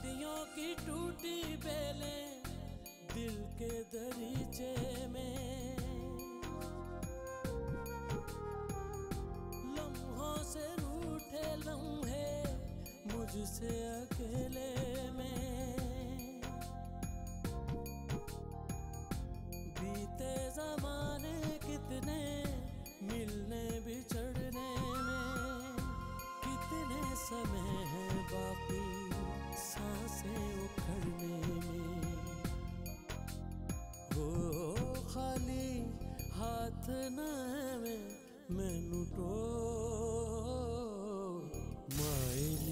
सदियों की टूटी बेलें दिल के दरीचे में, लम्हों से रूठे लम्हे मुझसे अकेले में, बीते जमाने कितने मिलने बिछड़ने में, कितने समय है बाकी सांसें उखड़ने में। हो खाली हाथ न मैनू टो मायली।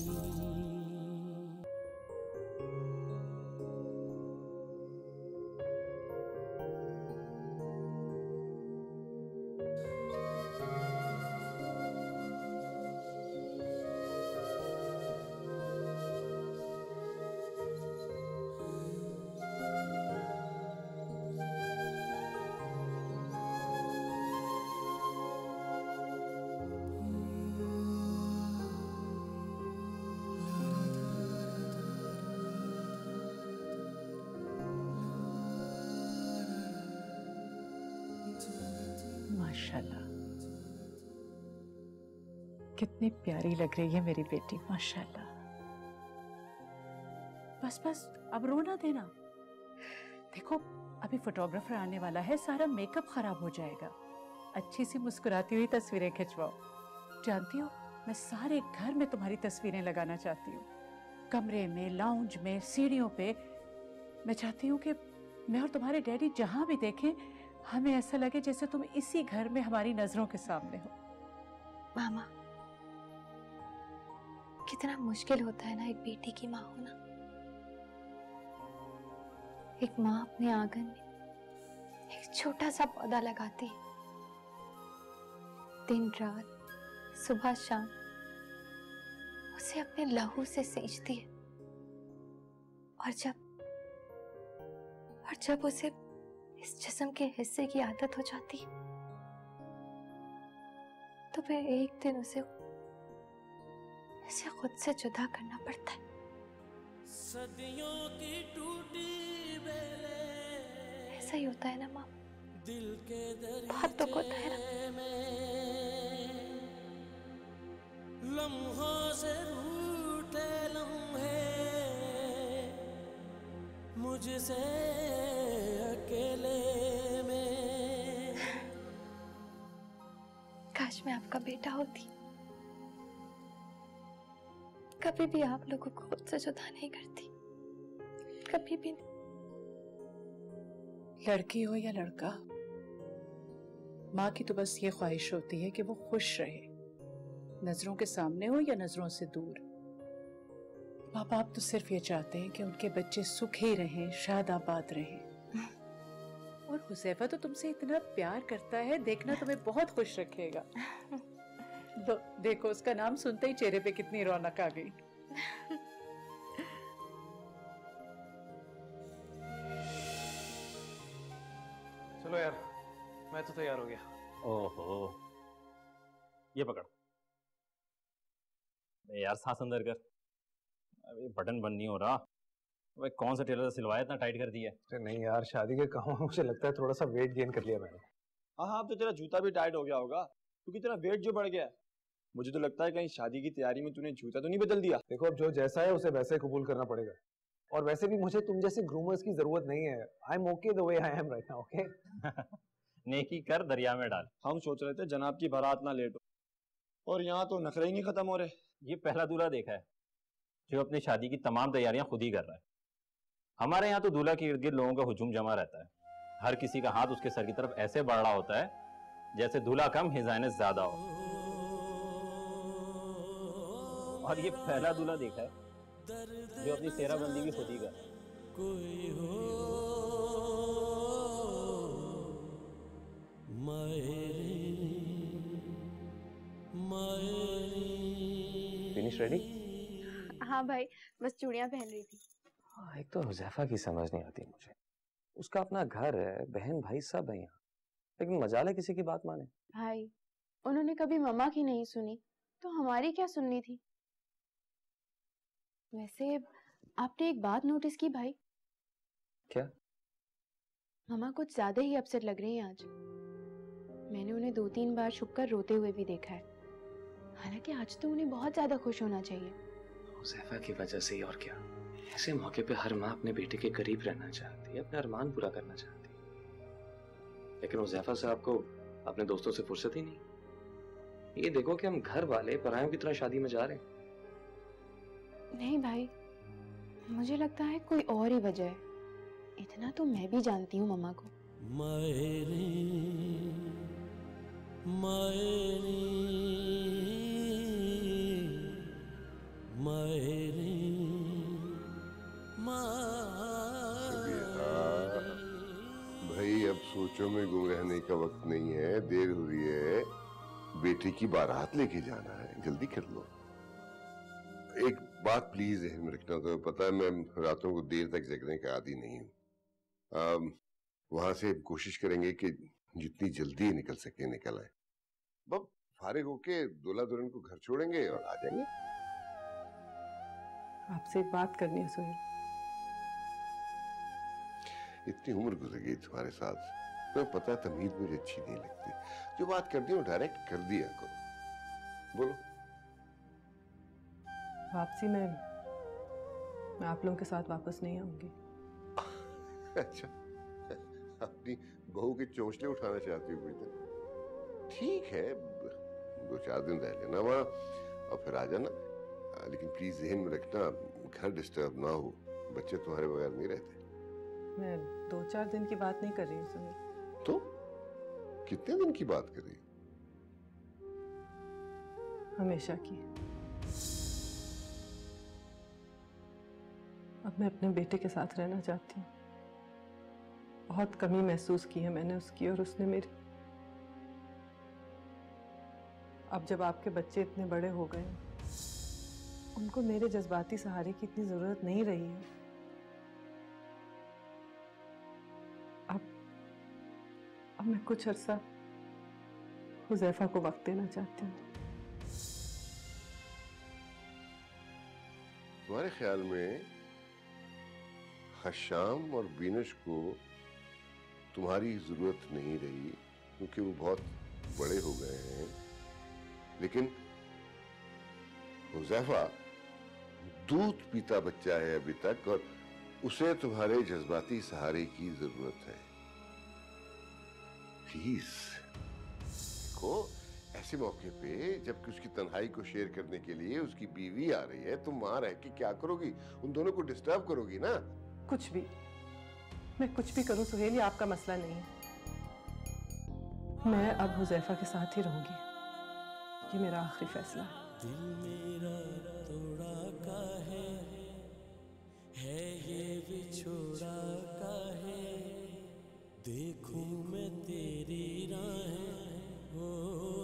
माशाल्लाह, कितनी प्यारी लग रही है मेरी बेटी, माशाल्लाह। बस बस अब रो ना देना। देखो अभी फोटोग्राफर आने वाला है, सारा मेकअप खराब हो जाएगा। अच्छी सी मुस्कुराती हुई तस्वीरें खिंचवाओ। जानती हो मैं सारे घर में तुम्हारी तस्वीरें लगाना चाहती हूँ, कमरे में, लाउंज में, सीढ़ियों पे। मैं चाहती हूँ कि मैं और तुम्हारे डैडी जहां भी देखें हमें ऐसा लगे जैसे तुम इसी घर में हमारी नजरों के सामने हो। मामा, कितना मुश्किल होता है ना एक बेटी की माँ होना। एक माँ अपने आंगन में एक छोटा सा पौधा लगाती है, दिन रात, सुबह शाम उसे अपने लहू से सींचती है, और जब उसे इस जिस्म के हिस्से की आदत हो जाती है तो फिर एक दिन उसे खुद से जुदा करना पड़ता है। सदियों की टूटी बेलें ऐसा ही होता है ना माँ, दिल के बहुत दुख होता है दरीचे में, लम्हों से रूठे लम्हे मुझसे अकेले में। काश मैं आपका बेटा होती, कभी भी आप लोगों को खुद से जुदा नहीं करती, कभी भी नहीं। लड़की हो या लड़का, माँ की तो बस ये ख्वाहिश होती है कि वो खुश रहे, नजरों के सामने हो या नजरों से दूर। माँ बाप तो सिर्फ ये चाहते हैं कि उनके बच्चे सुखी रहें, शाद आबाद रहें। और हुज़ैफा तो तुमसे इतना प्यार करता है, देखना तुम्हें बहुत खुश रखेगा। देखो उसका नाम सुनते ही चेहरे पे कितनी रौनक आ गई। चलो यार, मैं तो तैयार हो गया। ओहो, ये पकड़। यार सांस अंदर कर। अबे बटन बंद नहीं हो रहा। अबे कौन सा टेलर से सिलवाया, इतना टाइट कर दिया है? अरे नहीं यार, शादी के काम में मुझे लगता है थोड़ा सा वेट गेन कर लिया मैंने। हाँ हाँ, अब तो तेरा जूता भी टाइट हो गया होगा क्योंकि तेरा वेट जो बढ़ गया है। मुझे तो लगता है कहीं शादी की तैयारी में तूने जूता तो नहीं बदल दिया। देखो अब जो जैसा है उसे वैसे कबूल करना पड़ेगा, और वैसे भी मुझे तुम जैसे ग्रूमर्स की जरूरत नहीं है। I am okay the way I am right now, okay? नेकी कर दरिया में डाल। हम सोच रहे थे जनाब की बारात ना लेट हो, और यहाँ तो नखरे ही नहीं खत्म हो रहे। ये पहला दूल्हा देखा है जो अपनी शादी की तमाम तैयारियां खुद ही कर रहा है। हमारे यहाँ तो दूल्हा के इर्द गिर्द लोगों का हुजूम जमा रहता है। हर किसी का हाथ उसके सर की तरफ ऐसे बढ़ रहा होता है जैसे दूल्हा कम हिजाइनस ज्यादा हो। और ये पहला दूल्हा देखा है जो अपनी सेहराबंदी भी खुद ही कर। कोई हो फिनिश रेडी? हाँ भाई, बस चूड़ियां पहन रही थी। एक तो हुज़ैफा की समझ नहीं आती मुझे। उसका अपना घर है, बहन भाई सब है यहाँ, लेकिन मजाल है किसी की बात माने। भाई उन्होंने कभी मम्मा की नहीं सुनी तो हमारी क्या सुननी थी। वैसे आपने एक बात नोटिस की भाई? क्या? मम्मा कुछ ज्यादा ही अपसेट लग रही हैं आज। मैंने उन्हें 2-3 बार छुपकर रोते हुए भी देखा है। हालांकि आज तो उन्हें बहुत ज्यादा खुश होना चाहिए। हुज़ैफा की वजह से ही, और क्या। ऐसे मौके पे हर माँ अपने बेटे के करीब रहना चाहती है, अपना अरमान पूरा करना चाहती है। लेकिन हुज़ैफा से आपको अपने दोस्तों से फुर्सत ही नहीं। ये देखो कि हम घर वाले परायों की तरह शादी में जा रहे हैं। नहीं भाई, मुझे लगता है कोई और ही वजह है। इतना तो मैं भी जानती हूँ मम्मा को। मायरी मायरी मायरी भाई अब सोचों में गुम रहने का वक्त नहीं है, देर हो रही है। बेटी की बारात लेके जाना है, जल्दी कर लो। एक बात प्लीज ध्यान में रखना, तो पता है मैं रातों को देर तक जगने का आदी नहीं हूँ। वहां से कोशिश करेंगे कि जितनी जल्दी निकल सके निकल आए। बस फारिग होके दूल्हा दुल्हन को घर छोड़ेंगे और आ जाएंगे। आपसे एक बात करनी है सुहेल। इतनी उम्र गुजर गई तुम्हारे साथ, तुम्हें पता है तमीज मुझे अच्छी नहीं लगती। जो बात करती हूँ डायरेक्ट कर दिया करो। बोलो। वापसी में मैं आप लोगों के साथ वापस नहीं आऊंगी। अच्छा, अपनी बहू के चोंचले उठाना चाहती हो कोई दिन? ठीक है, 2-4 दिन रह लेना वहाँ और फिर आ जाना। लेकिन प्लीज ध्यान में रखना, घर डिस्टर्ब ना हो। बच्चे तुम्हारे बगैर नहीं रहते। मैं 2-4 दिन की बात नहीं कर रही हूँ सुहेल। तो कितने दिन की बात कर रही हो? हमेशा की। अब मैं अपने बेटे के साथ रहना चाहती हूँ। बहुत कमी महसूस की है मैंने उसकी और उसने मेरी। अब जब आपके बच्चे इतने बड़े हो गए, उनको मेरे जज्बाती सहारे की इतनी जरूरत नहीं रही है। अब मैं कुछ अरसा हुज़ैफा को वक्त देना चाहती हूँ। तुम्हारे ख्याल में हशाम और बीनश को तुम्हारी जरूरत नहीं रही क्योंकि वो बहुत बड़े हो गए हैं, लेकिन हुज़ैफा दूध पीता बच्चा है अभी तक और उसे तुम्हारे जज्बाती सहारे की जरूरत है। प्लीज देखो, ऐसे मौके पे जबकि उसकी तन्हाई को शेयर करने के लिए उसकी बीवी आ रही है, तुम वहां रह के क्या करोगी? उन दोनों को डिस्टर्ब करोगी ना? कुछ भी, मैं कुछ भी करूं सुहेल, ये आपका मसला नहीं है। मैं अब हुज़ैफा के साथ ही रहूंगी, ये मेरा आखिरी फैसला है। दिल मेरा तोड़ा काहे है ये बिछोड़ा काहे, देखूं मैं तेरी राहें। ओ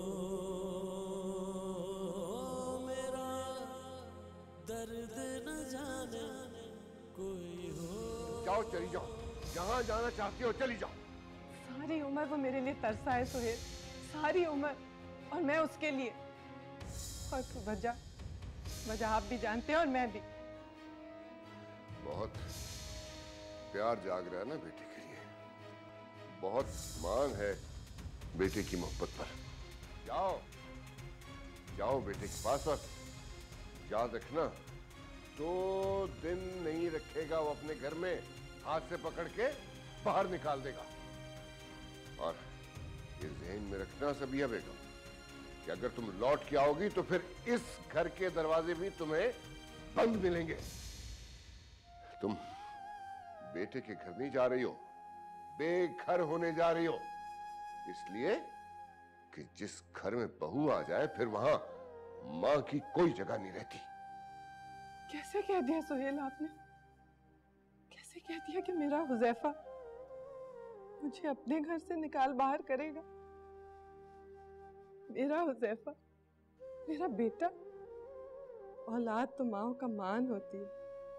मेरा दर्द न जाने कोई हो। जाओ, चली जाओ, जहां जाना चाहती हो चली जाओ। सारी उम्र वो मेरे लिए तरसा है सुहेल, सारी उम्र, और मैं उसके लिए। और वजह आप भी जानते हैं और मैं भी। बहुत प्यार जाग रहा है ना बेटे के लिए, बहुत मान है बेटे की मोहब्बत पर। जाओ जाओ बेटे के पास, और याद रखना 2 दिन नहीं रखेगा वो अपने घर में, हाथ से पकड़ के बाहर निकाल देगा। और ये ज़हन में रखना सबिया बेगम कि अगर तुम लौट के आओगी तो फिर इस घर के दरवाजे भी तुम्हें बंद मिलेंगे। तुम बेटे के घर नहीं जा रही हो, बेघर होने जा रही हो, इसलिए कि जिस घर में बहू आ जाए फिर वहां मां की कोई जगह नहीं रहती। कैसे कह दिया सुहेल आपने? कैसे कह दिया कि मेरा हुज़ैफा मुझे अपने घर से निकाल बाहर करेगा? मेरा हुज़ैफा, मेरा बेटा। औलाद तो माँ का मान होती है,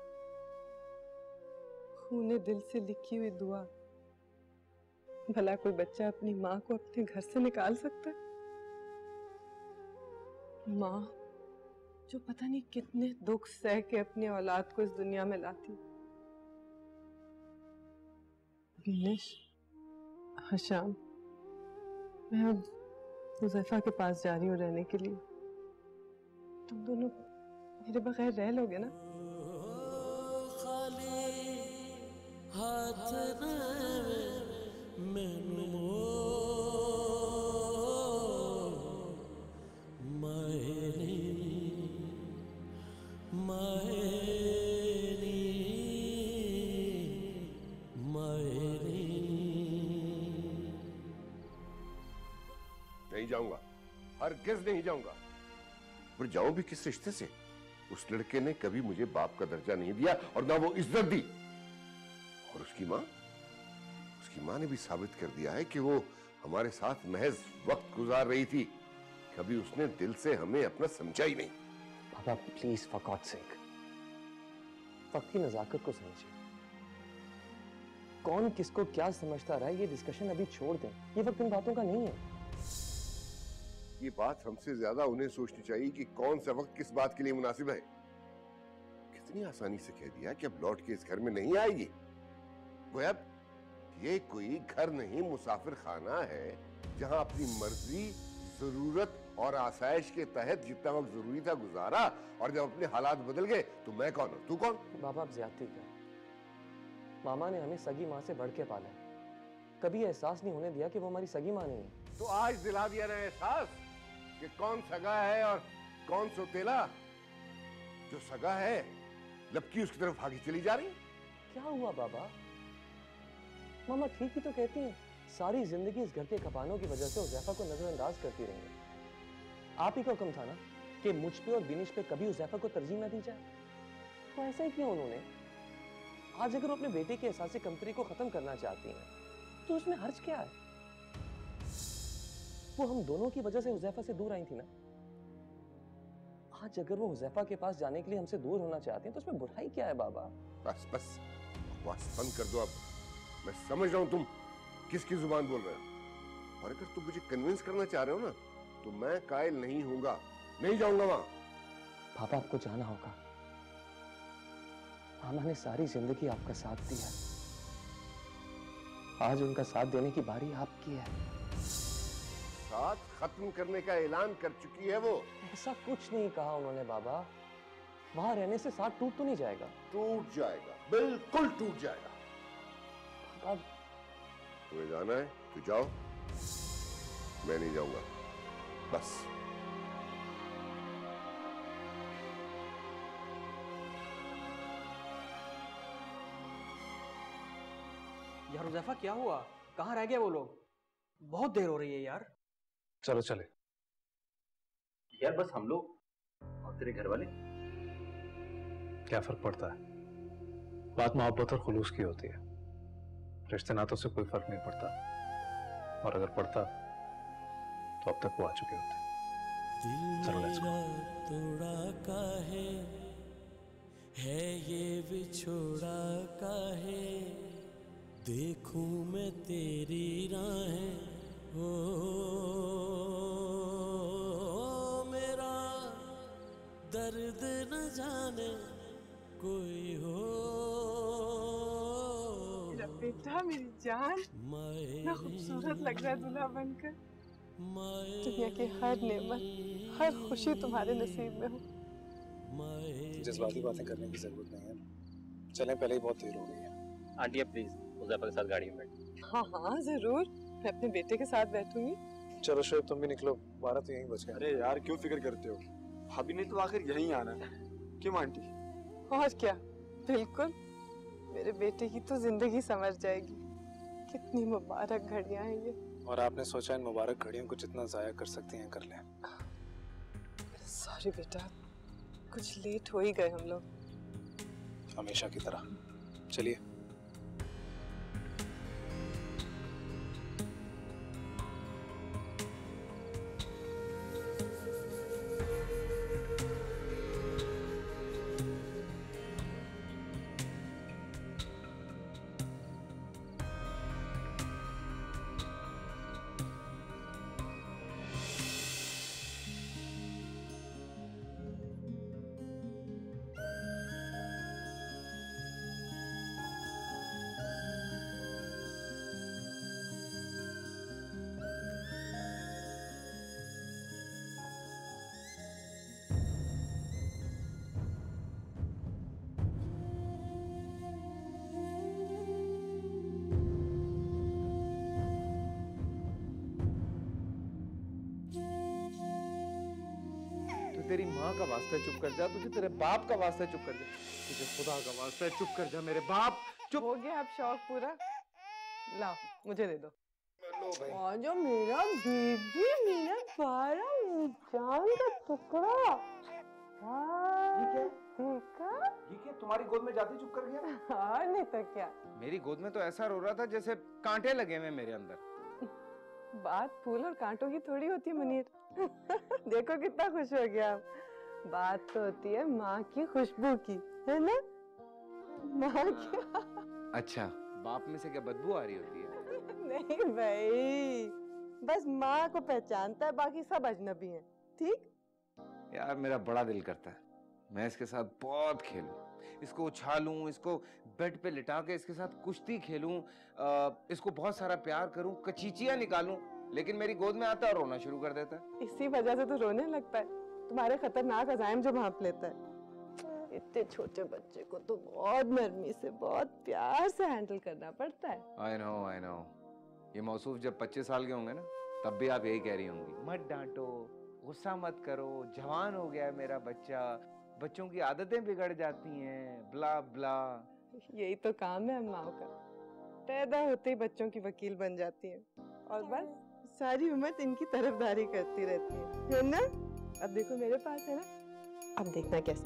खूने दिल से लिखी हुई दुआ। भला कोई बच्चा अपनी माँ को अपने घर से निकाल सकता है? माँ जो पता नहीं कितने दुख सह के अपनी औलाद को इस दुनिया में लाती। विनेश, हशाम, मैं अब हुज़ैफा के पास जा रही हूँ रहने के लिए। तुम दोनों मेरे बगैर रह लोगे ना? खाली हाथ मैनू नहीं जाऊंगा, हरगिज़ नहीं जाऊंगा। पर जाऊं भी किस रिश्ते से? उस लड़के ने कभी मुझे बाप का दर्जा नहीं दिया और ना वो इज्जत दी। और उसकी माँ ने भी साबित कर दिया है कि वो हमारे साथ महज वक्त गुजार रही थी। कभी उसने दिल से हमें अपना समझा ही नहीं। पापा प्लीज फॉर गॉड सेक वक्त की नजाकत को समझिए। कौन किसको क्या समझता रहा है ये डिस्कशन अभी छोड़ दें। ये वक्त इन बातों का नहीं है। ये बात हमसे ज्यादा उन्हें सोचनी चाहिए कि कौन सा वक्त किस बात के लिए मुनासिब है। कितनी आसानी से कह दिया कि अब लौट के इस घर में नहीं आएगी। वो अब ये कोई घर नहीं, मुसाफिर खाना है जहां अपनी मर्जी, जरूरत और आसाइश के तहत जितना वक्त जरूरी था गुजारा, और जब अपने हालात बदल गए तो मैं कौन हूं, तू कौन? बाबा आप ज्यादती कर। मामा ने हमें सगी माँ से बढ़ के पाला है। कभी एहसास नहीं होने दिया कि वो हमारी सगी माँ नहीं है। तो आज दिला दिया ना एहसास कि कौन सगा है और कौन सौतेला। जो सगा है लपकी उसकी तरफ भागी चली जा रही। क्या हुआ बाबा? मामा ठीक ही तो कहती हैं। सारी जिंदगी इस घर के कपानों की वजह से हुज़ैफा को नजरअंदाज करती रही है। आप ही का हुक्म था ना कि मुझ पे और बिनिश पे कभी हुज़ैफा को तरजीह ना दी जाए। तो ऐसा ही किया उन्होंने। आज अगर वो अपने बेटे के एहसास कमतरी को खत्म करना चाहती हैं तो उसमें हर्ज क्या है? वो हम दोनों की वजह से हुज़ैफा से दूर आई थी ना। आज अगर वो हुज़ैफा के पास जाने के लिए हमसे दूर होना चाहती हैं तो उसमें बुराई क्या है बाबा? बस बस बस बंद कर दो अब। मैं समझ रहा हूं तुम किसकी जुबान बोल रहे हो, और अगर तुम मुझे कन्विंस करना चाह रहे हो ना तो मैं कायल नहीं हूंगा, नहीं जाऊंगा वहां। पापा आपको जाना होगा। मामा ने सारी जिंदगी आपका साथ दिया। आज उनका साथ देने की बारी आपकी है। साथ खत्म करने का ऐलान कर चुकी है वो। ऐसा कुछ नहीं कहा उन्होंने बाबा। वहां रहने से साथ टूट तो नहीं जाएगा? टूट जाएगा, बिल्कुल टूट जाएगा। अब तुम्हें जाना है तो जाओ, मैं नहीं जाऊंगा। बस यार हुज़ैफा क्या हुआ? कहाँ रह गए वो लोग? बहुत देर हो रही है यार। चलो चले यार, बस हम लोग और तेरे घर वाले। क्या फर्क पड़ता है? बात मोहब्बत और खुलूस की होती है। रिश्ते नातों से कोई फर्क नहीं पड़ता, और अगर पड़ता तो अब तक वो आ चुके होते। चलो लेट्स गो। तोड़ा काहे है ये बिछोड़ा काहे, देखूं मैं तेरी राहें। ओ मेरा दर्द न जाने कोई हो। मेरा बेटा, मेरी जान, इतना खूबसूरत लग रहा है दूल्हा बनकर। दुनिया की हर नेमत, हर खुशी तुम्हारे नसीब में हो। जज्बाती बातें करने की जरूरत नहीं है। चलें, पहले ही बहुत देर हो गई है। आंटी प्लीज हुज़ैफा के साथ गाड़ी में बैठ। हाँ हाँ जरूर, मैं अपने बेटे के साथ बैठूंगी। चलो शोएब तुम भी निकलो, 12 तो यहीं बच गए। अरे यार क्यों फिक्र करते हो? भाभी ने तो आखिर यहीं आना है। क्यों आंटी? और क्या, बिल्कुल। मेरे बेटे की तो जिंदगी संवर जाएगी। कितनी मुबारक घड़ियां हैं ये। और आपने सोचा इन मुबारक घड़ियों को जितना जाया कर सकती हैं कर लें। सॉरी बेटा, कुछ लेट हो ही गए हम लोग। हमेशा की तरह। चलिए। तेरी माँ का वास्ता है चुप कर जा, तुझे तेरे बाप का वास्ता है चुप कर जा, तुझे खुदा का वास्ता है चुप कर जा मेरे बाप। चुप हो गया अब शौक पूरा? लाओ मुझे दे दो। लो भाई। जो मेरा बेबी, मेरा प्यारा जान का टुकड़ा। देखा? ये क्या तुम्हारी गोद में जाते चुप कर गया? हाँ नहीं तो क्या। मेरी गोद में तो ऐसा रो रहा था जैसे कांटे लगे हुए मेरे अंदर। बात फूल और कांटों की थोड़ी होती है मुनीर। देखो कितना खुश हो गया। बात तो होती है माँ की खुशबू की, है ना? माँ की। अच्छा, बाप में से क्या बदबू आ रही होती है? नहीं भाई, बस माँ को पहचानता है, बाकी सब अजनबी हैं। ठीक? यार मेरा बड़ा दिल करता है मैं इसके साथ बहुत खेलूं, इसको उछालूं, इसको बेड पे लिटा के इसके साथ कुश्ती खेलूं, इसको बहुत सारा प्यार करूं, कचीचियां निकालूं, लेकिन मेरी गोद में आता है और रोना शुरू कर देता है। इसी वजह से तो रोने लगता है, तुम्हारे खतरनाक अजाइम जो भांप लेता है। इतने छोटे बच्चे को तो बहुत नरमी से, बहुत प्यार से हैंडल करना पड़ता है। I know। ये मौसूफ जब 25 साल के होंगे ना, तब भी आप यही कह रही होंगी, मत डांटो, गुस्सा मत करो, जवान हो गया है मेरा बच्चा, बच्चों की आदतें बिगड़ जाती हैं, ब्ला ब्ला। यही तो काम है अम्माओं का, पैदा होते ही बच्चों की वकील बन जाती हैं और बस सारी उम्र इनकी तरफदारी करती रहती है ना? अब देखो मेरे पास है ना, अब देखना कैसे।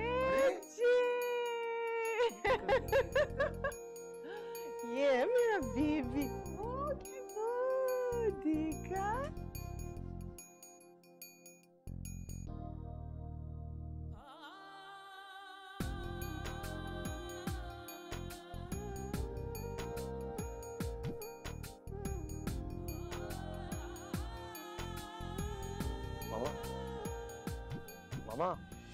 ये है मेरा बेबी। देखा? मामा,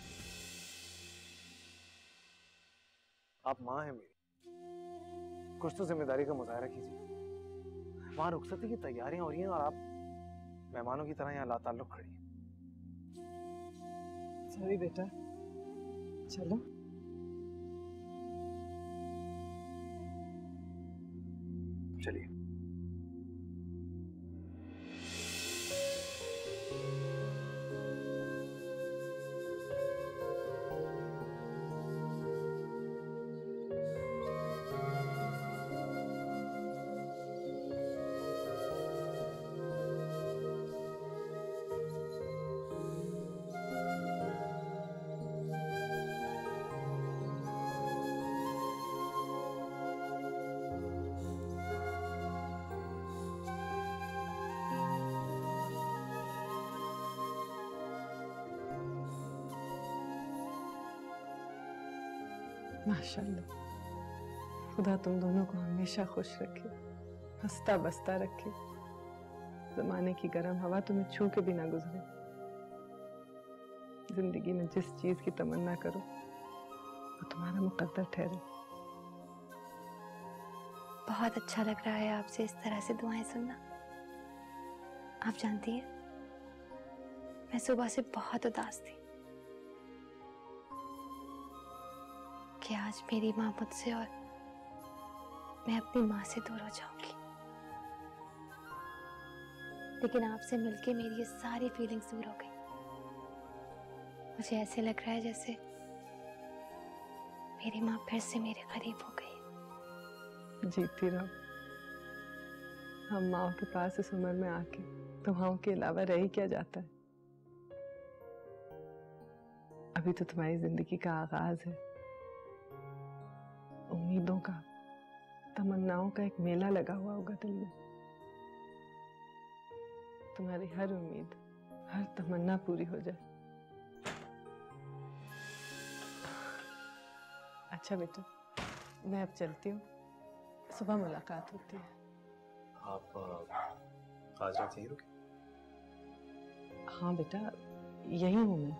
आप माँ हैं मेरी, कुछ तो जिम्मेदारी का मुजाहरा कीजिए। वहां रुखसती की तैयारियां हो रही हैं और आप मेहमानों की तरह यहाँ लाताल्लुक खड़ी हैं। सॉरी बेटा, चलो। चलिए। माशाल्लाह, खुदा तुम दोनों को हमेशा खुश रखे, हंसता बसता रखे, जमाने की गर्म हवा तुम्हें छू के भी ना गुजरे। जिंदगी में जिस चीज की तमन्ना करो वो तुम्हारा मुकद्दर ठहरे। बहुत अच्छा लग रहा है आपसे इस तरह से दुआएं सुनना। आप जानती हैं, मैं सुबह से बहुत उदास थी कि आज मेरी माँ मुझसे और मैं अपनी माँ से दूर हो जाऊंगी। लेकिन आपसे मिलके मेरी ये सारी फीलिंग्स दूर हो गई। मुझे ऐसे लग रहा है जैसे मेरी माँ फिर से मेरे करीब हो गई। जीती रहो। हम माँ के पास इस उम्र में आके दुआओं के अलावा रह ही क्या जाता है। अभी तो तुम्हारी जिंदगी का आगाज है, उम्मीदों का, तमन्नाओं का एक मेला लगा हुआ होगा दिल में। तुम्हारी हर उम्मीद, हर तमन्ना पूरी हो जाए। अच्छा बेटा, मैं अब चलती हूँ, सुबह मुलाकात होती है। आप आज रात यहीं रुके? हाँ बेटा, यही हूँ मैं।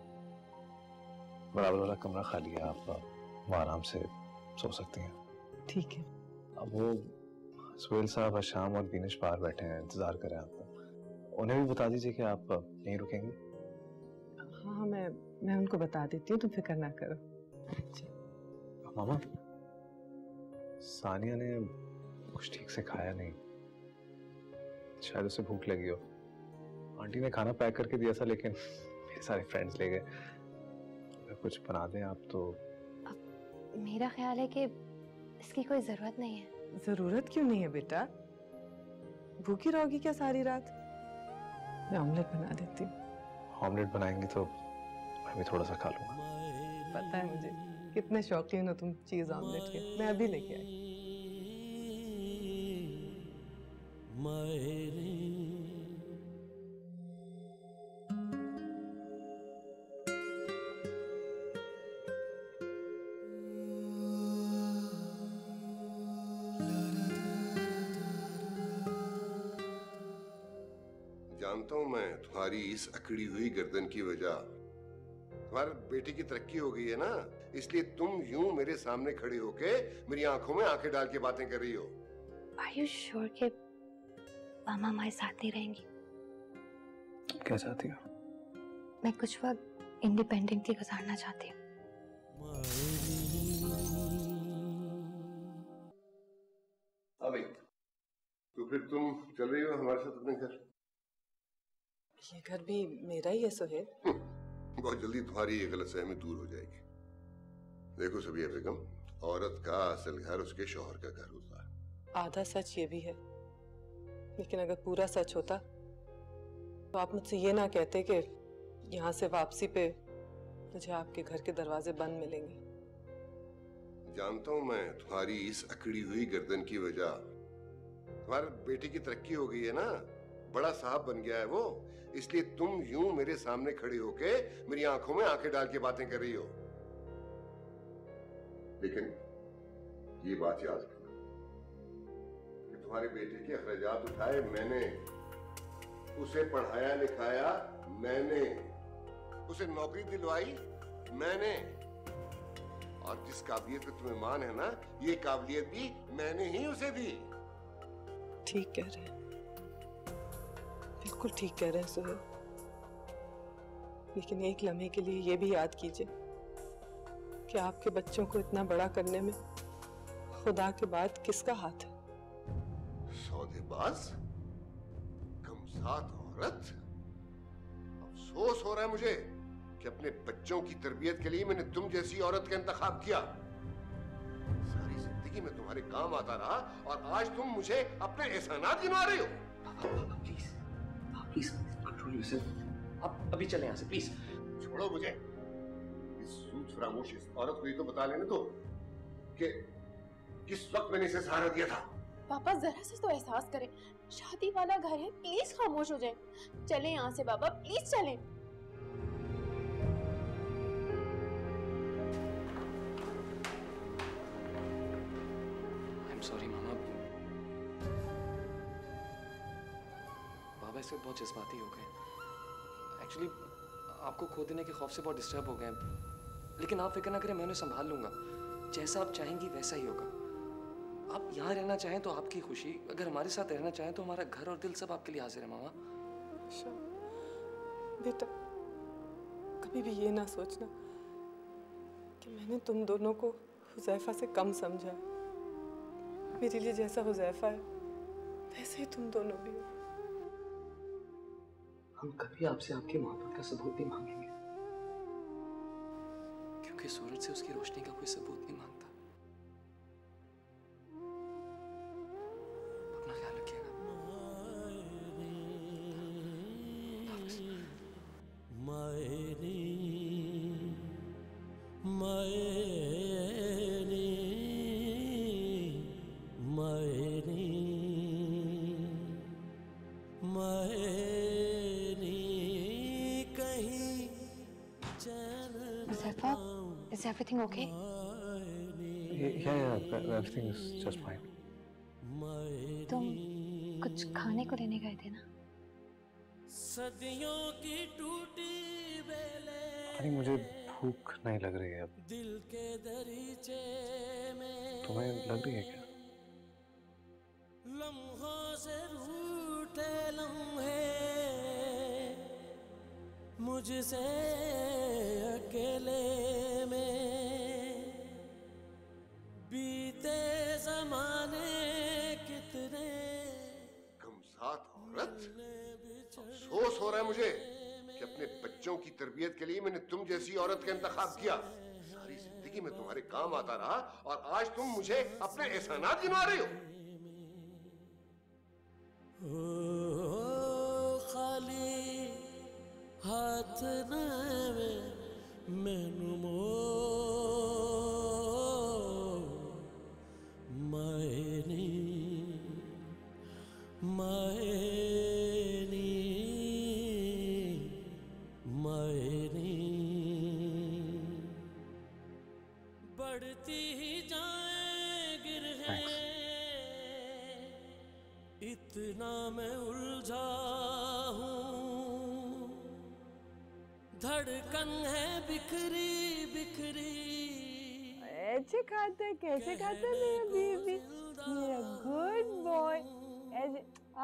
बराबर वाला कमरा खाली है, आप वहाँ आराम से सो सकती हैं। ठीक है। अब वो सुहेल साहब हशाम और बीनिश बाहर बैठे हैं, इंतजार कर रहे हैं आपका। उन्हें भी बता दीजिए कि आप यहीं रुकेंगे। हाँ, मैं उनको बता देती हूँ, तुम फिक्र ना करो। मामा, सानिया ने कुछ ठीक से खाया नहीं, शायद उसे भूख लगी हो। आंटी ने खाना पैक करके दिया था, लेकिन बाकी सारे फ्रेंड्स ले गए। अगर कुछ बना दें आप तो। मेरा ख्याल है कि इसकी कोई जरूरत नहीं है। जरूरत क्यों नहीं है बेटा? भूखी रहोगी क्या सारी रात? मैं ऑमलेट बना देती हूँ। ऑमलेट बनाएंगी तो मैं भी थोड़ा सा खा लूंगा। पता है मुझे कितने शौकीन हो तुम चीज ऑमलेट के। मैं अभी लेके आई। जानता हूं मैं तुम्हारी इस अकड़ी हुई गर्दन की वजह तुम्हारे बेटे की तरक्की हो गई है ना, इसलिए तुम यूं मेरे सामने खड़े होके मेरी आंखों में आंखें डाल के बातें कर रही हो। Are you sure कि मामा हमारे साथ नहीं रहेंगी? क्या चाहती हो? मैं कुछ वक्त इंडिपेंडेंटली गुजारना चाहती हूँ। अभी तो फिर तुम चल रही हो हमारे साथ अपने घर? ये घर भी मेरा ही है सोहेल। बहुत जल्दी तुम्हारी ये गलतफहमी दूर हो जाएगी। देखो सबिया बेगम, औरत का असल घर उसके शौहर का घर होता है। आधा सच ये भी है, लेकिन अगर पूरा सच होता तो आप मुझसे ये ना कहते कि यहाँ से वापसी पे मुझे आपके घर के दरवाजे बंद मिलेंगे। जानता हूँ मैं तुम्हारी इस अकड़ी हुई गर्दन की वजह तुम्हारे बेटे की तरक्की हो गई है ना, बड़ा साहब बन गया है वो, इसलिए तुम यूं मेरे सामने खड़े होके मेरी आंखों में आंखें डाल के बातें कर रही हो। लेकिन ये बात याद रखना कि तुम्हारे बेटे के अखराजात उठाए मैंने, उसे पढ़ाया लिखाया मैंने, उसे नौकरी दिलवाई मैंने, और जिस काबिलियत पे तुम्हें मान है ना, ये काबिलियत भी मैंने ही उसे दी। ठीक कह रहे हैं, बिल्कुल ठीक कह रहे हैं सोहेल। लेकिन एक लम्हे के लिए ये भी याद कीजिए कि आपके बच्चों को इतना बड़ा करने में खुदा के बाद किसका हाथ है? सौदेबाज, कमसात औरत। अफसोस हो रहा है मुझे कि अपने बच्चों की तरबियत के लिए मैंने तुम जैसी औरत का इंतखाब किया। सारी जिंदगी में तुम्हारे काम आता रहा और आज तुम मुझे अपने एहसानात गिनवा रही हो। Please please control yourself. आप अभी चले यहाँ से प्लीज। छोड़ो मुझे। इस सूद फरामोश इस औरत को ये तो बता लेने दो कि किस वक्त मैंने इसे सहारा दिया था। पापा जरा सा तो एहसास करें, शादी वाला घर है, प्लीज खामोश हो जाएं। चलें यहाँ से पापा, प्लीज चलें। I'm sorry मामा। बाबा इस वक्त बहुत जज्बाती हो गए। एक्चुअली आपको खो देने के खौफ से बहुत डिस्टर्ब हो गए, लेकिन आप फिक्र ना करें, मैं उन्हें संभाल लूंगा। जैसा आप चाहेंगी वैसा ही होगा। आप यहाँ रहना चाहें तो आपकी खुशी, अगर हमारे साथ रहना चाहें तो हमारा घर और दिल सब आपके लिए हाजिर है मामा। बेटा, कभी भी ये ना सोचना कि मैंने तुम दोनों को हुज़ैफा से कम समझा। मेरे लिए जैसा हुज़ैफा है वैसे ही तुम दोनों भी हो। हम कभी आपसे आपकी मोहब्बत का सबूत नहीं मांगेंगे, क्योंकि सूरज से उसकी रोशनी का कोई सबूत नहीं मांगता। अपना ख्याल रखिएगा। Is everything okay? Yeah, everything is just fine. तुम कुछ खाने को लेने गए थे ना? सदियों की टूटी बेले अरे मुझे भूख नहीं लग रही है अब। दिल के दरीचे में तुम्हें लग रही है क्या? लम्हों से रूठे लम्हे मुझसे अकेले में बीते ज़माने कितने। कमसात औरत, अफसोस हो रहा है मुझे कि अपने बच्चों की तरबियत के लिए मैंने तुम जैसी औरत का इंतखाब किया। सारी जिंदगी में तुम्हारे काम आता रहा और आज तुम मुझे अपने एहसानात गिनवा रहे हो। खाली हाथ नावे मैनू मायनी मायनी मायनी बढ़ती ही जाए गिरहे इतना मैं उलझा हूँ धड़कन है बिखरी बिखरी। ऐसे खाता है, कैसे खाता है मेरा बेबी, मेरा गुड बॉय। ऐसे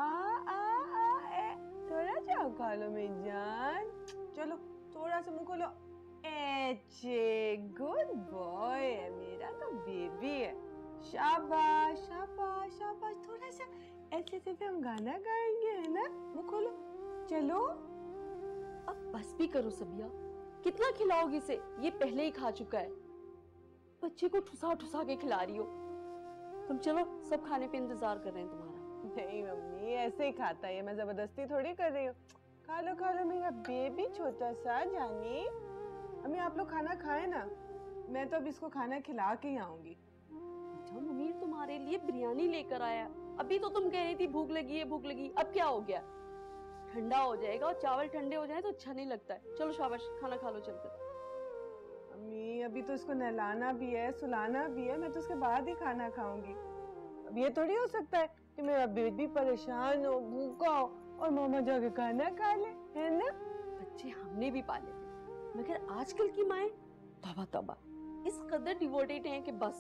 थोड़ा सा खा लो मेरी जान, चलो थोड़ा सा मुंह खोलो। ऐसे गुड बॉय है मेरा तो बेबी है। शाबाश शाबाश शाबाश, थोड़ा सा ऐसे से हम गाना गाएंगे, है ना? मुंह खोलो, चलो। अब बस भी करो सबिया, कितना खिलाओगी इसे, ये पहले ही खा चुका है। बच्चे को ठुसा ठुसा के खिला रही हो तुम। चलो सब खाने पे इंतजार कर रहे हैं तुम्हारा। नहीं मम्मी, ऐसे ही खाता है, मैं जबरदस्ती थोड़ी कर रही हूँ। खा लो मेरा बेबी छोटा सा जानी। अम्मी आप लोग खाना खाए ना, मैं तो अब इसको खाना खिला के ही आऊंगी। अच्छा मम्मी तुम्हारे लिए बिरयानी लेकर आया, अभी तो तुम कह रही थी भूख लगी है भूख लगी, अब क्या हो गया? ठंडा हो जाएगा और चावल ठंडे हो जाए तो अच्छा नहीं लगता है। चलो शाबाश खाना खा लो चलकर। अम्मी अभी तो इसको नहलाना भी है, सुलाना भी है, मैं तो उसके बाद ही खाना खाऊंगी। अब ये थोड़ी हो सकता है कि मेरा बेबी परेशान हो, भूखा हो और मामा जाके खाना खा ले, है ना? बच्चे हमने भी पाले थे, मगर आजकल की माएं तौबा तौबा इस कदर डिवोटेड हैं कि बस।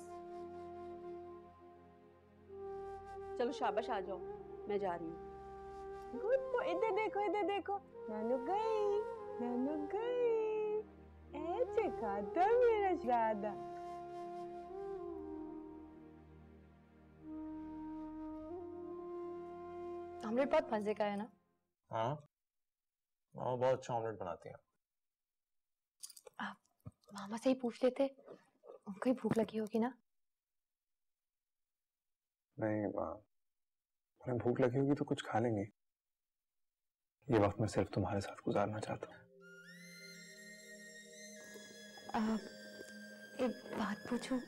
चलो शाबाश आ जाओ, मैं जा रही हूँ। गुड बॉय, इधर देखो, नानू गई। ऐसे खाता मेरा शादा। ऑमलेट बहुत मजे का है ना? हाँ, मामा बहुत अच्छा ऑमलेट बनाती हैं। मामा से ही पूछ लेते, उनको ही भूख लगी होगी ना? नहीं, उन्हें भूख लगी होगी तो कुछ खा लेंगे। ये वक्त मैं सिर्फ तुम्हारे साथ गुजारना चाहता हूँ। एक बात पूछूं?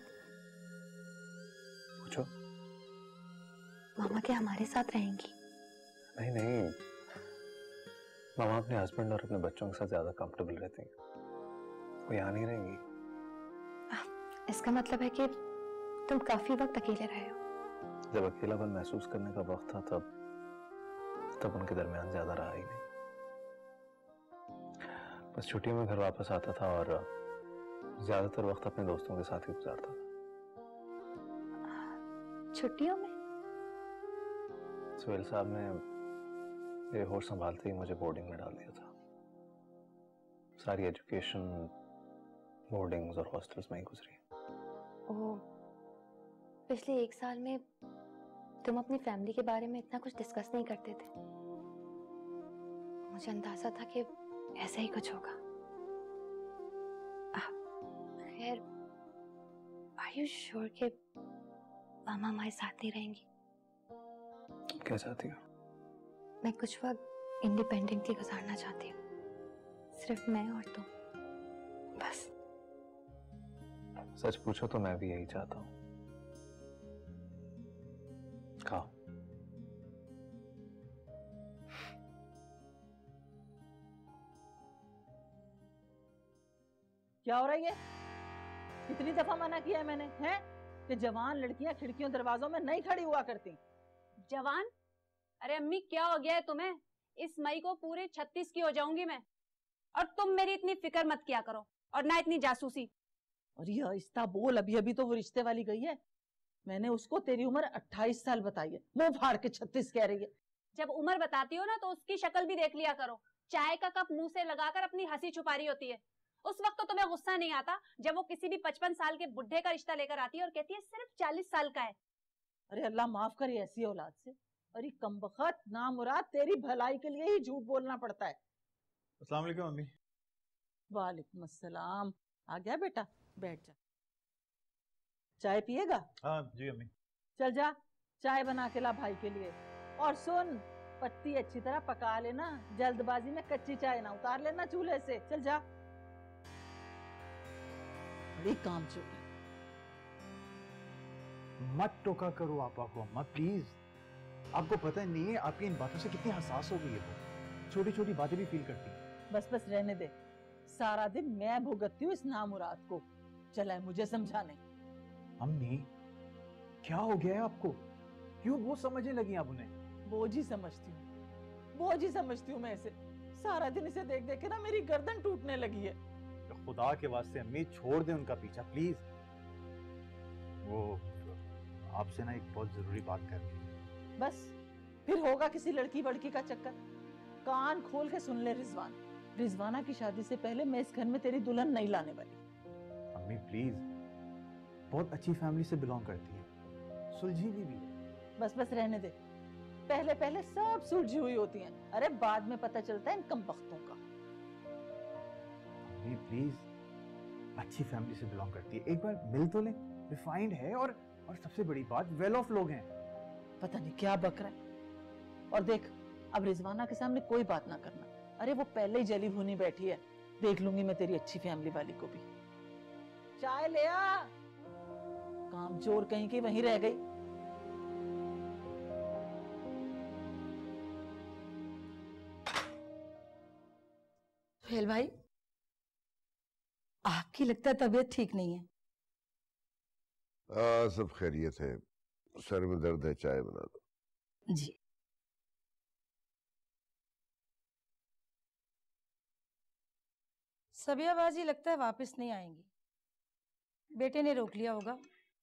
पूछो। मामा क्या हमारे साथ रहेंगी? नहीं, मामा अपने हस्बैंड और अपने बच्चों के साथ ज्यादा कंफर्टेबल रहती हैं, वो यहाँ नहीं रहेंगी। इसका मतलब है कि तुम काफी वक्त अकेले रहे हो। जब अकेलापन महसूस करने का वक्त था तब उनके दरमियान ज्यादा रहा ही नहीं। बस छुट्टियों में घर वापस आता था और ज्यादातर वक्त अपने दोस्तों के साथ ही गुजारता था। छुट्टियों में? सुहेल साहब ने ये होश संभालते ही मुझे बोर्डिंग में डाल दिया था। सारी एजुकेशन बोर्डिंग्स और हॉस्टल्स में ही गुजरी। ओह, पिछले 1 साल में तुम अपनी फैमिली के बारे में इतना कुछ डिस्कस नहीं करते थे। मुझे अंदाजा था कि ऐसा ही कुछ होगा। खैर, आर यू श्योर कि मामा हमारे साथ नहीं रहेंगी? क्या चाहती हो? मैं कुछ वक्त इंडिपेंडेंटली गुजारना चाहती हूँ, सिर्फ मैं और तुम, बस। सच पूछो तो मैं भी यही चाहता हूँ। खाओ। क्या हो रहा है? कितनी दफा मना किया है मैंने, हैं? कि जवान लड़कियां खिड़कियों दरवाजों में नहीं खड़ी हुआ करती। जवान? अरे अम्मी क्या हो गया है तुम्हें? इस मई को पूरे 36 की हो जाऊंगी मैं, और तुम मेरी इतनी फिक्र मत किया करो और ना इतनी जासूसी। और ये आहिस्ता बोल, अभी अभी तो वो रिश्ते वाली गई है। मैंने उसको तेरी उम्र 28 साल बताई है, मुंह फाड़ के 36 कह रही है। जब उम्र बताती हो ना तो उसकी शक्ल भी देख लिया करो। चाय का कप मुंह से लगाकर अपनी हंसी छुपा रही होती है। उस वक्त तो तुम्हें गुस्सा नहीं आता जब वो किसी भी 55 साल के बुढ़े का रिश्ता लेकर आती है और कहती है सिर्फ 40 साल का है। अरे अल्लाह माफ करे ऐसी औलाद से। अरे कमबख्त नामुराद, तेरी भलाई के लिए ही झूठ बोलना पड़ता है। अस्सलाम वालेकुम अम्मी। वालेकुम अस्सलाम। आ गया बेटा, बैठ जा। चाय पिएगा? हाँ जी अम्मी। चल जा, चाय बना के ला भाई के लिए। और सुन, पत्ती अच्छी तरह पका लेना, जल्दबाजी में कच्ची चाय ना उतार लेना चूल्हे से। चल जा, बड़ी काम चोरी। मत टोका करो आपा को अम्मा प्लीज। आपको पता नहीं है आपकी इन बातों से कितनी हसास हो गई है वो। छोटी छोटी बातें भी फील करती है। बस बस रहने दे, सारा दिन मैं भुगतती हूँ इस नामुराद को। चला है मुझे समझाने। अम्मी क्या हो गया है आपको? क्यों वो समझने लगी आप उन्हें? बोझ ही समझती हूँ, बोझ ही समझती हूँ मैं इसे। सारा दिन इसे देख देख के ना मेरी गर्दन टूटने लगी है। तो खुदा के वास्ते अम्मी छोड़ दें उनका पीछा प्लीज। वो आपसे ना एक बहुत जरूरी बात करनी है। बस फिर होगा किसी लड़की बड़की का चक्कर। कान खोल के सुन ले रिजवान, रिजवाना की शादी से पहले मैं इस घर में तेरी दुल्हन नहीं लाने वाली। अम्मी प्लीज, बहुत अच्छी फैमिली से बिलोंग करती है, सुलझी हुई भी है। बस बस रहने दे, पहले पहले सब सुलझी हुई होती हैं, अरे बाद में पता चलता है इन कमबख्तों का। अम्मी प्लीज, अच्छी फैमिली से बिलोंग करती है, एक बार मिल तो ले। रिफाइंड है और सबसे बड़ी बात वेल ऑफ लोग हैं। पता नहीं क्या बक रहा है। और देख, अब रिजवाना के सामने कोई बात ना करना। अरे वो पहले ही जली भुनी बैठी है, देख लूंगी मैं तेरी अच्छी फैमिली वाली को भी। चाय ले आ, काम चोर कहीं की वहीं रह गई। सुहेल भाई, आपकी लगता है तबीयत ठीक नहीं है। सब खैरियत है, सर में दर्द है, चाय बना दो। जी। सबिया बाजी लगता है वापस नहीं आएंगी, बेटे ने रोक लिया होगा।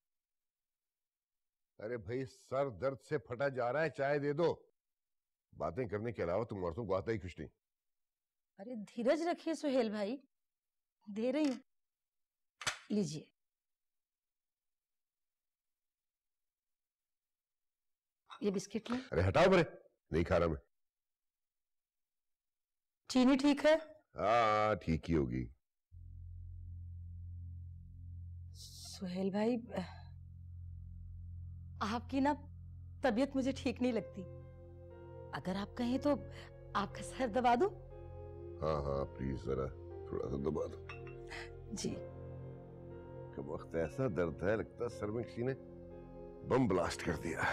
अरे भाई सर दर्द से फटा जा रहा है, चाय दे दो। बातें करने के अलावा तुम औरतों को आता ही कुछ नहीं। अरे धीरज रखिए सुहेल भाई, दे रही हूँ, लीजिए। ये बिस्किट ले। अरे हटाओ मेरे, नहीं खा रहा मैं। चीनी ठीक है? हाँ ठीक ही होगी। सुहेल भाई, आपकी ना तबीयत मुझे ठीक नहीं लगती। अगर आप कहें तो आपका सर दबा दूं? हाँ हाँ प्लीज जरा थोड़ा सा दबा दो। जी। कब वक्त ऐसा दर्द है, लगता है सर में किसी ने बम ब्लास्ट कर दिया।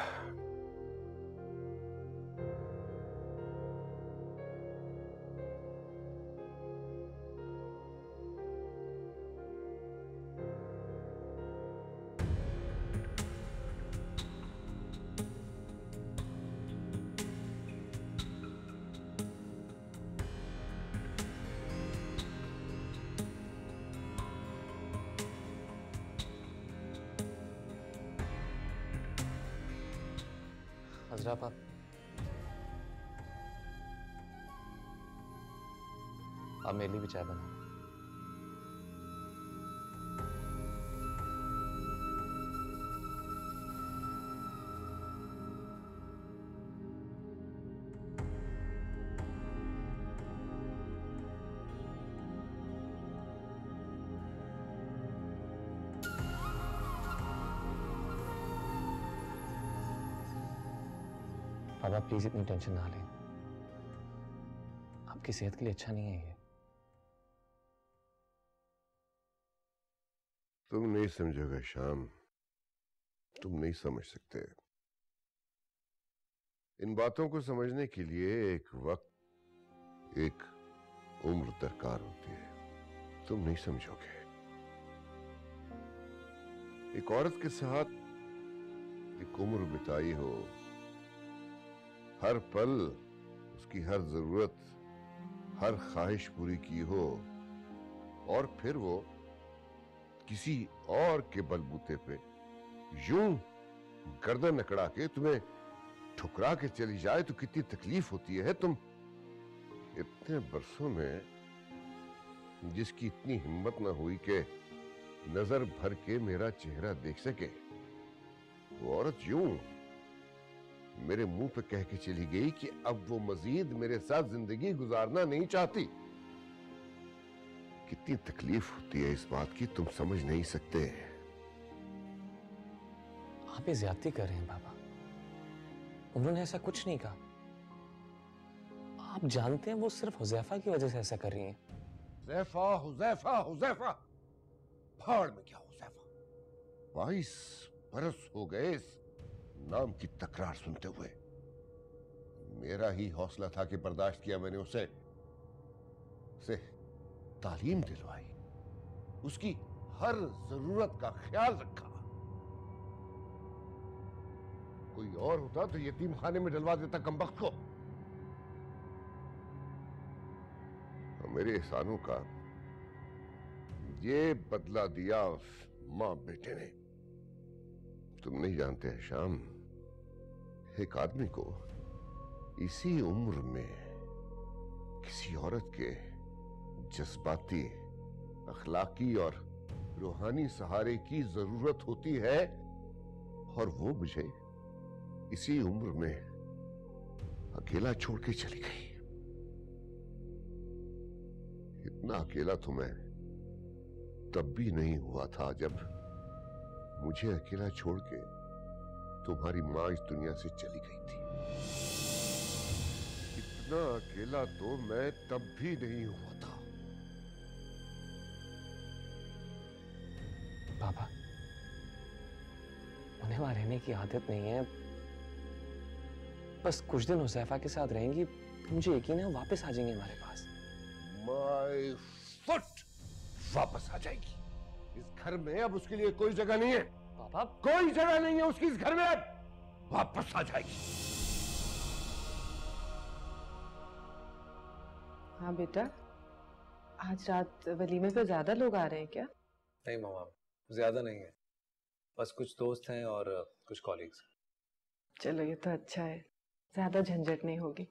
हजरा आप मेरे लिए भी चाय बना। बाबा प्लीज इतनी टेंशन ना लें, आपकी सेहत के लिए अच्छा नहीं है ये। तुम नहीं समझोगे शाम, तुम नहीं समझ सकते। इन बातों को समझने के लिए एक वक्त, एक उम्र दरकार होती है। तुम नहीं समझोगे। एक औरत के साथ एक उम्र बिताई हो, हर पल उसकी हर जरूरत, हर ख्वाहिश पूरी की हो, और फिर वो किसी और के बलबूते पे यूं गर्दन अकड़ा के तुम्हें ठुकरा के चली जाए तो कितनी तकलीफ होती है। तुम इतने बरसों में जिसकी इतनी हिम्मत ना हुई कि नजर भर के मेरा चेहरा देख सके, वो औरत यूं मेरे मुंह पे कह के चली गई कि अब वो मजीद मेरे साथ जिंदगी गुजारना नहीं चाहती। कितनी तकलीफ होती है इस बात की तुम समझ नहीं सकते। आप ये ज्यादती कर रहे हैं बाबा। उन्होंने ऐसा कुछ नहीं कहा। आप जानते हैं वो सिर्फ हुजैफा की वजह से ऐसा कर रही हैं। हुजैफा हुजैफा हुजैफा, भाड़ में क्या हुजैफा। 22 बरस हो गए इस नाम की तकरार सुनते हुए। मेरा ही हौसला था कि बर्दाश्त किया मैंने उसे तालीम दिलवाई, उसकी हर जरूरत का ख्याल रखा। कोई और होता तो यतीम खाने में डलवा देता कमबख्त को। मेरे एहसानों का ये बदला दिया उस मां बेटे ने। तुम नहीं जानते हैं शाम, एक आदमी को इसी उम्र में किसी औरत के जज्बाती, अखलाकी और रूहानी सहारे की जरूरत होती है, और वो मुझे इसी उम्र में अकेला छोड़ के चली गई। इतना अकेला तो मैं तब भी नहीं हुआ था जब मुझे अकेला छोड़ के तुम्हारी मां इस दुनिया से चली गई थी। इतना अकेला तो मैं तब भी नहीं हुआ था। बाबा, उन्हें वहां रहने की आदत नहीं है। बस कुछ दिन हुजैफा के साथ रहेंगी, मुझे यकीन है वो वापस आ जाएंगे हमारे पास। माय फुट, वापस आ जाएगी। इस घर में अब उसके लिए कोई जगह नहीं है। पापा, कोई जगह नहीं है उसकी इस घर में, अब वापस आ जाएगी। हाँ बेटा, आज रात वलीमे पे ज्यादा लोग आ रहे हैं क्या? नहीं मामा, ज्यादा नहीं है, बस कुछ दोस्त हैं और कुछ कॉलीग्स। चलो ये तो अच्छा है, ज्यादा झंझट नहीं होगी।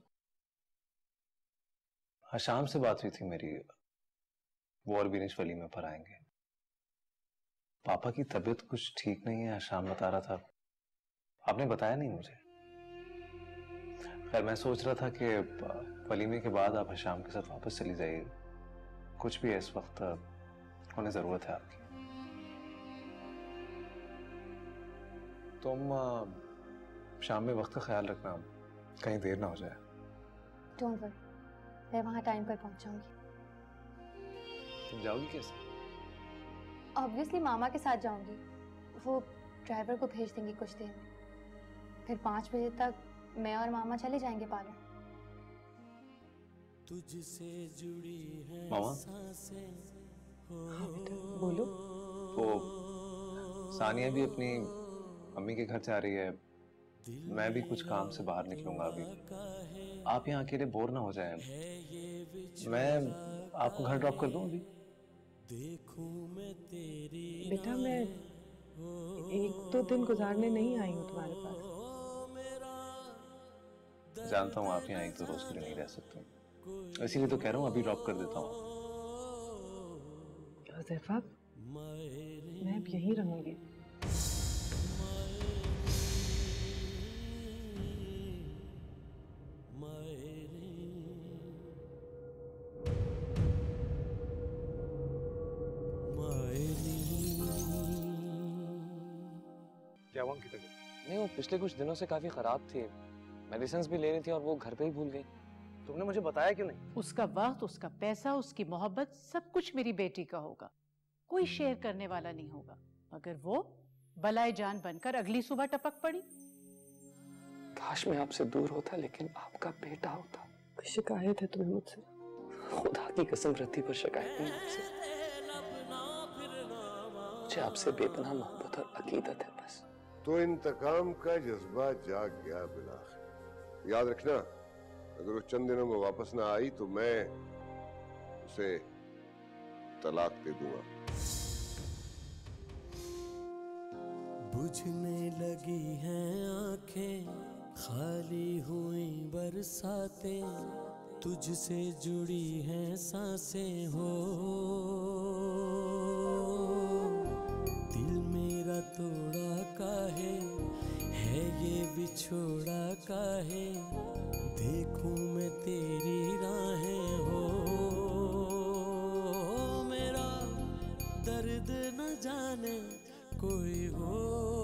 हाँ, शाम से बात हुई थी मेरी, वो और बिनिश वलीमे पर आएंगे। पापा की तबीयत कुछ ठीक नहीं है, शाम बता रहा था। आपने बताया नहीं मुझे। खैर मैं सोच रहा था कि वलीमे के बाद आप हशाम के साथ वापस चली जाइए। कुछ भी है इस वक्त, उन्हें जरूरत है आपकी। तुम शाम में वक्त का ख्याल रखना, कहीं देर ना हो जाए। डोंट वरी, मैं वहां टाइम पर पहुंचाऊंगी। तुम जाओगी कैसे? ऑब्वियसली मामा के साथ जाऊंगी, वो ड्राइवर को भेज देंगी कुछ देर में। फिर 5 बजे तक मैं और मामा चले जाएंगे पार्लर। तुझसे जुड़ी है मामा, बोलो। वो सानिया भी अपनी मम्मी के घर जा रही है, मैं भी कुछ काम से बाहर निकलूंगा अभी। आप यहाँ अकेले बोर ना हो जाएं। मैं आपको घर ड्रॉप कर दूं अभी? बेटा मैं 1-2 दिन गुजारने नहीं आई हूँ तुम्हारे पास। जानता हूँ आप यहाँ 1-2 रोज के लिए नहीं रह सकते, इसीलिए तो कह रहा हूँ अभी ड्रॉप कर देता हूँ। हुजैफा, मैं अब यहीं रहूंगी। क्या हुआ उनकी तबीयत? नहीं, वो पिछले कुछ दिनों से काफी खराब थी, मेडिसिन भी लेनी थी और वो घर पे ही भूल गई। तुमने मुझे बताया क्यों नहीं? उसका वक्त, उसका पैसा, उसकी मोहब्बत सब कुछ मेरी बेटी का होगा, कोई शेयर करने वाला नहीं होगा। मगर वो बलाए जान बनकर अगली सुबह टपक पड़ी। काश मैं आपसे दूर होता, लेकिन आपका बेटा होता। कोई शिकायत है तुम्हें मुझसे? खुदा की कसम रत्ती पर शिकायत नहीं आपसे। मुझे आपसे बेपनाह मोहब्बत और अकीदत है बस। तो इंतकाम का जज्बा जाग गया बिलाखिर। याद रखना, अगर वो चंद दिनों में वापस ना आई तो मैं उसे तलाक दे दूंगा। बुझने लगी हैं आंखें, खाली हुई बरसातें, तुझसे जुड़ी हैं सांसें हो। दिल मेरा तोड़ा काहे, है ये बिछोड़ा काहे, देखूं मैं तेरी राहें हो। जाने कोई हो